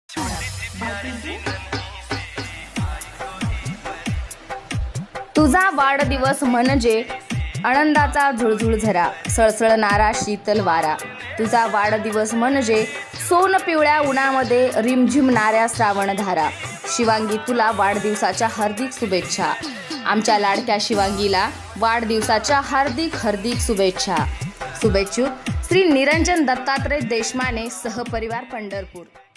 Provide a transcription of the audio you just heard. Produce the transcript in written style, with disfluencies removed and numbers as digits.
तुझा वाढदिवस म्हणजे आनंदाचा झुळझुळ झरा, सळसळणारा शीतल वारा. तुझा वाढदिवस म्हणजे सोन पिवळ्या उन्हामध्ये रिमझिमणाऱ्या श्रावणधारा. शिवांगी, तुला वाढदिवसाच्या हार्दिक शुभेच्छा. आमच्या लाडक्या शिवांगीला वाढदिवसाच्या हार्दिक हार्दिक शुभेच्छा. शुभेच्छुक श्री निरंजन दत्तात्रय देशमाने, सहपरिवार, पंढरपूर.